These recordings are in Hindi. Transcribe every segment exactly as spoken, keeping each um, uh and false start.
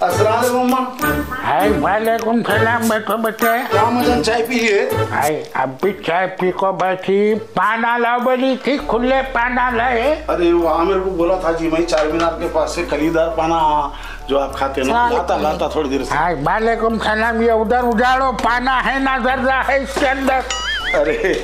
अस्सलाम वालेकुम अम्मा। हाय वालेकुम सलाम। बैठो बेटे। क्या मजन चाय पी लिए? हाय अब भी चाय पी को बैठी। पाना लाओ बोली थी, खुले पाना लाए। अरे वहाँ मेरे को बोला था जी, मैं चार मीनार के पास से कलीदार पाना जो आप खाते हैं ना, लाता लाता थोड़ी देर से। हाय वालेकुम सलाम। ये उधर उजाड़ो, पाना है ना जर्दा है इसके अंदर। अरे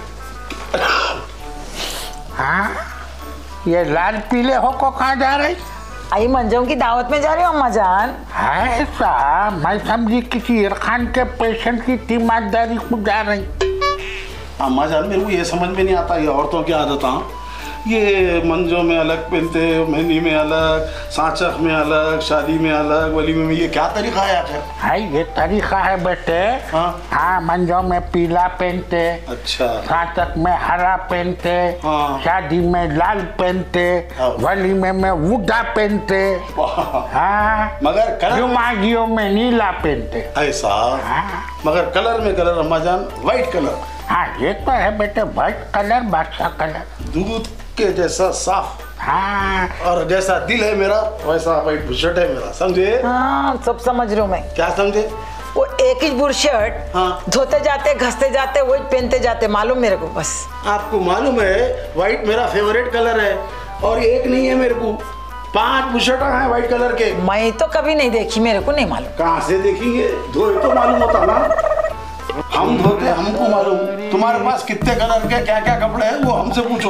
हाँ, ये लाल पीले हो को कहाँ जा रही? आई मंजों की दावत में जा रही हो अम्मा जान? है ऐसा, मैं समझी किसी इरफान के पेशेंट की तीमारदारी को जा रही। अम्मा जान मेरे को ये समझ में नहीं आता, ये औरतों की आदत। हाँ, ये मंजों में अलग पहनते, मेहंदी में अलग, सांचक में अलग, शादी में अलग, वलीमे में, ये क्या तरीका है आखिर? हाय ये तरीका है बेटे। हाँ हाँ, मंजों में पीला पहनते, अच्छा, सांचक में हरा पहनते, हाँ। शादी में लाल पहनते, हाँ। वलीमे में वुडा पहनते, हाँ, मगर कलर जुमागियों में नीला पहनते। ऐसा, हाँ मगर कलर में कलर अम्मा जान, व्हाइट कलर। हाँ ये तो है बेटे, व्हाइट कलर बादशाह कलर, दूध के जैसा साफ। हाँ। और जैसा दिल है मेरा वैसा व्हाइट बुशर्ट है मेरा, समझे? हाँ सब समझ रही हूँ मैं। क्या समझे? वो एक ही बुशर्ट हाँ। धोते जाते घसते जाते वही पहनते जाते, मालूम मेरे को बस। आपको मालूम है व्हाइट मेरा फेवरेट कलर है, और एक नहीं है मेरे को, पांच बुशर्ट हैं व्हाइट कलर के। मैं तो कभी नहीं देखी, मेरे को नहीं मालूम। कहाँ से देखेंगे, धोए तो मालूम होता ना, हम धोते हमको मालूम। तुम्हारे पास कितने कलर के क्या क्या कपड़े हैं वो हमसे पूछो।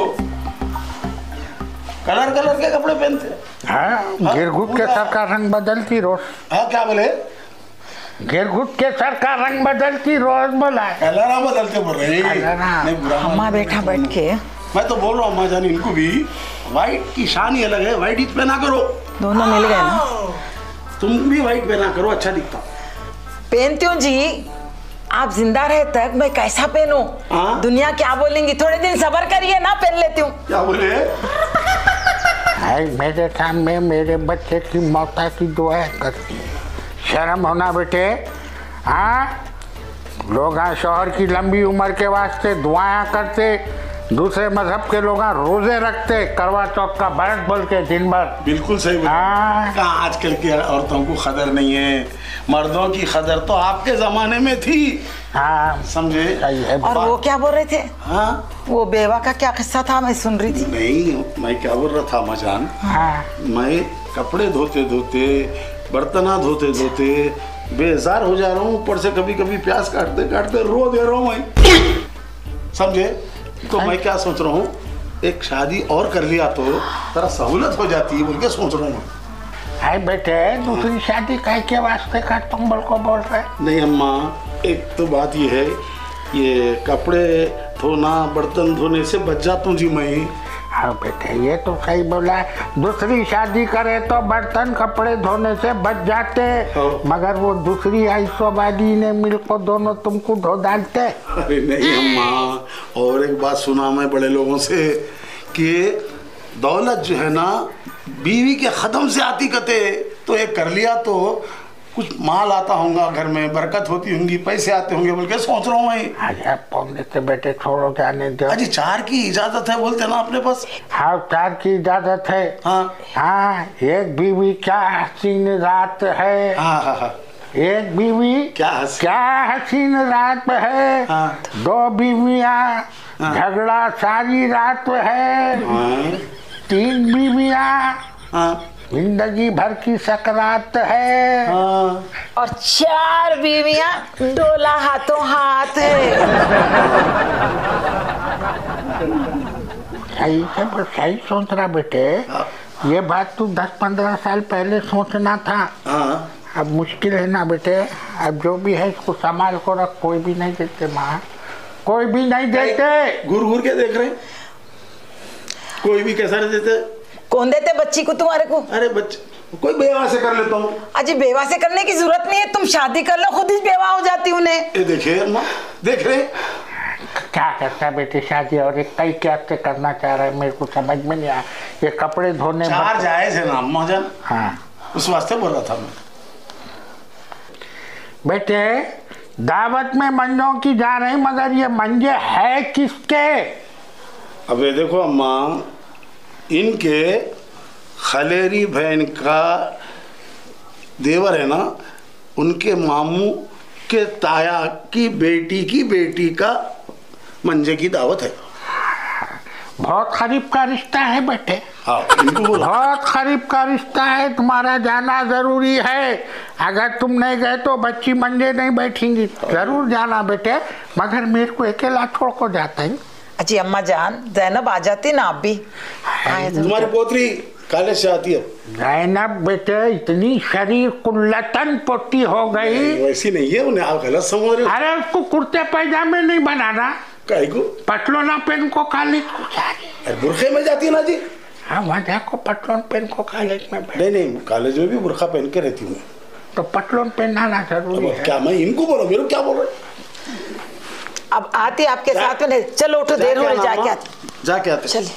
कलर कलर के कपड़े पहनते। हाँ, गिरगुट के सर का रंग बदलती रोज। हाँ क्या बोले? गिरगुट के सर का रंग बदलती रोज बोला। कलर बदलते बोल रहे हैं। अम्मा बैठा बैठ के मैं तो बोल रहा हूँ अम्मा जान, इनको भी व्हाइट की शान ही अलग है, व्हाइट ही पहना करो। दोनों मिल गए ना। तुम भी व्हाइट पहना करो, अच्छा दिखता। पहनती हूँ जी, आप जिंदा रहे तक मैं कैसा पहनूं? हाँ? दुनिया क्या बोलेंगी, थोड़े दिन सब्र करिए ना, पहन लेती हूँ। क्या बोले? हाय मेरे सामने मेरे बच्चे की मौता की दुआ करती, शर्म होना बेटे। हाँ, लोग शौहर की लंबी उम्र के वास्ते दुआएं करते, दूसरे मजहब के लोग रोजे रखते, करवा चौथ का व्रत बोल के दिन भर। बिल्कुल सही बोला। हाँ। कहाँ आजकल की औरतों को कदर नहीं है, मर्दों की कदर तो आपके जमाने में थी। हाँ समझे? और वो क्या बोल रहे थे? हाँ, वो बेवा का क्या किस्सा था, मैं सुन रही थी। नहीं मैं क्या बोल रहा था मजान, हाँ। मैं कपड़े धोते धोते, बर्तना धोते धोते बेजार हो जा रहा हूँ, ऊपर से कभी कभी प्यास काटते काटते रो दे रहा हूँ मैं, समझे? तो मैं क्या सोच रहा हूँ, एक शादी और कर लिया तो जरा सहूलत हो जाती है बोल के सोच रहा हूँ। हाय बेटे, दूसरी शादी कह के वास्ते का तुम बोल को बोल रहे? नहीं अम्मा, एक तो बात ये है, ये कपड़े धोना बर्तन धोने से बच जाता हूँ जी मैं। हाँ बेटे ये तो सही बोला, दूसरी शादी करे तो बर्तन कपड़े धोने से बच जाते, मगर वो दूसरी आइसोबादी ने मिल को दोनों तुमको धो डालते। अरे नहीं अम्मा, और एक बात सुना मैं बड़े लोगों से कि दौलत जो है ना बीवी के खत्म से आती कते, तो एक कर लिया तो कुछ माल आता होगा घर में, बरकत होती होंगी, पैसे आते होंगे बोल के सोच रहा हूँ मैं। अच्छा पौने से बेटे छोड़ो, जाने दो। अजी चार की इजाजत है बोलते ना अपने पास? हाँ चार की इजाजत है। हाँ हाँ, एक बीवी क्या हसीन रात है। हाँ हाँ हाँ, एक बीवी क्या हस... क्या हसीन रात है। हाँ। दो बीवियाँ हाँ। झगड़ा सारी रात है। हाँ। तीन बीवियाँ हाँ। जिंदगी भर की सकरात है। हाँ। और चार बीवियां डोला हाथों हाथ है। सही से सही सोच रहा बेटे, ये बात तू दस पंद्रह साल पहले सोचना था। हाँ। अब मुश्किल है ना बेटे, अब जो भी है इसको संभाल को रख, कोई भी नहीं देते माँ, कोई भी नहीं देते। घूर घूर के देख रहे, कोई भी कैसा नहीं देते। कौन देते बच्ची को तुम्हारे को? अरे बच्चे कोई बेवा से कर लेता हूँ। अजी बेवा से करने की जरूरत नहीं है, तुम शादी कर लो, खुद ही बेवा हो जाती उन्हें। ये देखिए अम्मा, देख रहे क्या करता बेटे शादी, और एक कई क्या से करना चाह रहा है, मेरे को समझ में नहीं आया। ये कपड़े धोने चार जायज है ना अम्मा जान? हाँ उस वास्ते बोल रहा था मैं। बेटे दावत में मंजों की जा रही, मगर ये मंजे है किसके? अब ये देखो अम्मा, इनके खलेरी बहन का देवर है ना, उनके मामू के ताया की बेटी की बेटी का मंजे की दावत है। बहुत करीब का रिश्ता है बेटे। हाँ, इनको बोलो। बहुत करीब का रिश्ता है, तुम्हारा जाना जरूरी है। अगर तुम नहीं गए तो बच्ची मंजे नहीं बैठेंगी। जरूर जाना बेटे, मगर मेरे को अकेला छोड़ को जाता है। अजी अम्मा जान, जैनब आ जाती ना, आप भी आए तो। तुम्हारी पोतरी कॉलेज से आती है। जैनब बेटे इतनी शरीर कुल्लतन पोटी हो गई। वैसी नहीं है, उन्हें आप गलत समझ रहे हो। अरे उसको कुर्ते पैजामे नहीं बनाना, काहे को? पटलोना पहन को कॉलेज को जा रही। अरे बुरखे में जाती है ना जी। हाँ, वहाँ देखो पटलोन पहन को कॉलेज में। नहीं नहीं, कॉलेज में भी बुरखा पहन के रहती हूँ। तो पटलोन पहनाना जरूरी है। क्या मैं इनको बोलो, मेरे क्या बोल रहे? अब आती आपके साथ में। नहीं, चलो उठो, देर हो रही, जाके आते जाके आते चलिए।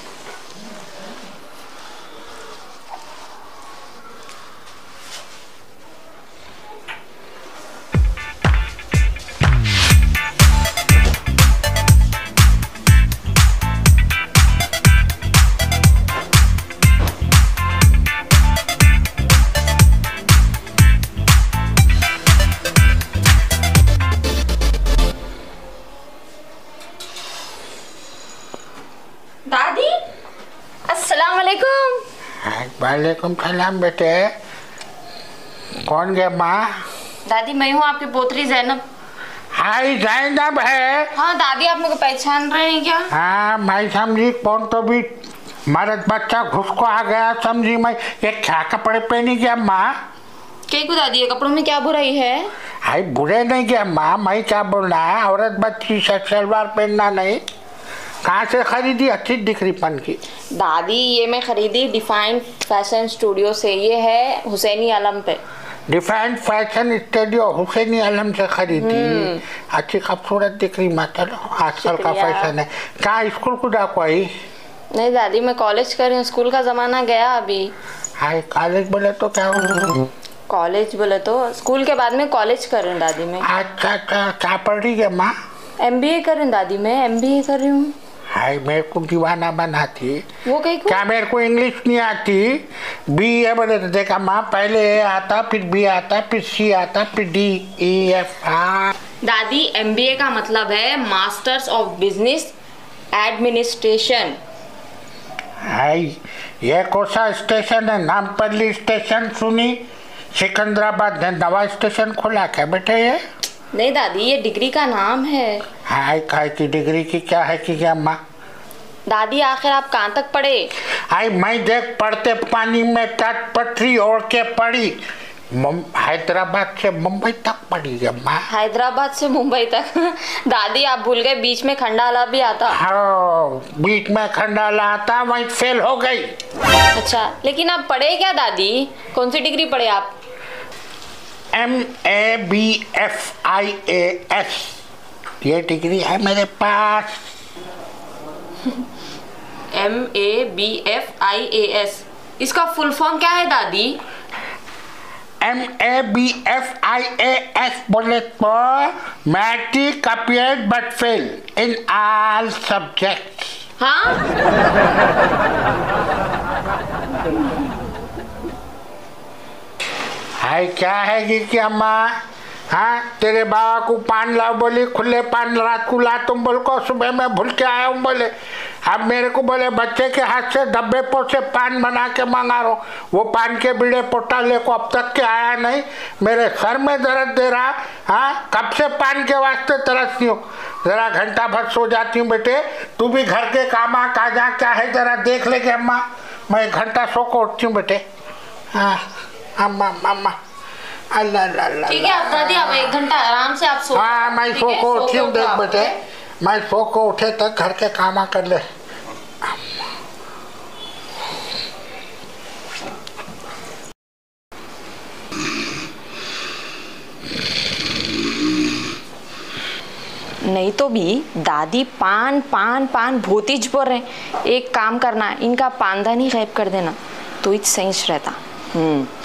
दादी, अस्सलाम वालेकुम। वालेकुम सलाम बेटे। कौन गया माँ? दादी, मैं हूँ आपकी पोतरी जैनब। हाय जैनब है। हाँ दादी, आप मुझे पहचान रहे हैं क्या? हाँ, मैं समझी कौन, तो भी मर्द बच्चा घुस को आ गया समझी मैं। ये क्या कपड़े पहनी क्या माँ? कहीं को दादी, ये कपड़ों में क्या बुराई है? हाय बुरे नहीं क्या माँ, मैं क्या बोल रहा है, औरत बच्ची सलवार पहनना नहीं। कहाँ से खरीदी? अच्छी दिख रही पन की। दादी, ये मैं खरीदी डिफाइन फैशन स्टूडियो से। ये है हुसैनी आलम पे। Define fashion studio Hussaini Alam से खरीदी। अच्छी खूबसूरत दिख रही माँ। चलो, आजकल का फैशन है। कहाँ स्कूल को जा कोई? नहीं दादी, मैं कॉलेज कर रही हूँ। स्कूल का जमाना गया अभी। हाय कॉलेज बोले तो क्या हो? कॉलेज बोले तो स्कूल के बाद में कॉलेज कर रही हूँ दादी मैं। अच्छा अच्छा, क्या पढ़ रही है माँ? एम बी ए कर रही हूँ दादी मैं, एम बी ए कर रही हूँ। हाय मेरे को दीवाना बनाती। वो कहीं को? क्या मेरे को इंग्लिश नहीं आती? बी ए बोले तो देखा माँ, पहले ए आता, फिर बी आता, फिर सी आता, फिर डी ई एफ। हाँ दादी, एम बी ए का मतलब है masters of business administration. Hi, ये कौन सा स्टेशन है? नामपल्ली स्टेशन सुनी? सिकंदराबाद ने नवा स्टेशन खोला क्या बेटे ये? नहीं दादी, ये डिग्री का नाम है। हाय काय की डिग्री की क्या है कि क्या माँ? दादी, आखिर आप कहाँ तक पढ़े? हाय मैं देख पढ़ते पानी में तट पटरी ओढ़ के पढ़ी। हैदराबाद से मुंबई तक पढ़ी है माँ। हैदराबाद से मुंबई तक? दादी, आप भूल गए बीच में खंडाला भी आता। हाँ, बीच में खंडाला आता, वहीं फेल हो गई। अच्छा, लेकिन आप पढ़े क्या दादी? कौन सी डिग्री पढ़े आप? M A B F I A S, ये डिग्री है मेरे पास। M A B F I A S, इसका फुल फॉर्म क्या है दादी? M A B F I A S बोले तो matric appeared but fail in all subjects. हाँ? हाय क्या है कि क्या माँ? हाँ, तेरे बाबा को पान लाओ बोली, खुले पान रात को ला तुम बोल को, सुबह में भूल के आया हूँ बोले। अब मेरे को बोले बच्चे के हाथ से डब्बे पो से पान बना के मंगा रहा हूँ। वो पान के बीड़े पोटा ले को अब तक के आया नहीं। मेरे सर में दर्द दे रहा। हाँ, कब से पान के वास्ते तरसती हूँ। जरा घंटा भर सो जाती हूँ बेटे। तू भी घर के काम आ का जा क्या है जरा देख ले के अम्मा। मैं एक घंटा सो को उठती हूँ बेटे। हाँ अम्मा अम्मा, अल्लाह अल्लाह। ठीक है आप दादी, आप एक घंटा आराम से आप सो। हाँ, मैं सो को उठी हूँ देख बेटे। मैं सो को उठे तक घर के काम कर ले। नहीं तो भी दादी पान पान पान भूतिज बोल रहे। एक काम करना, इनका पानदानी गायब कर देना तो ही सही रहता। हम्म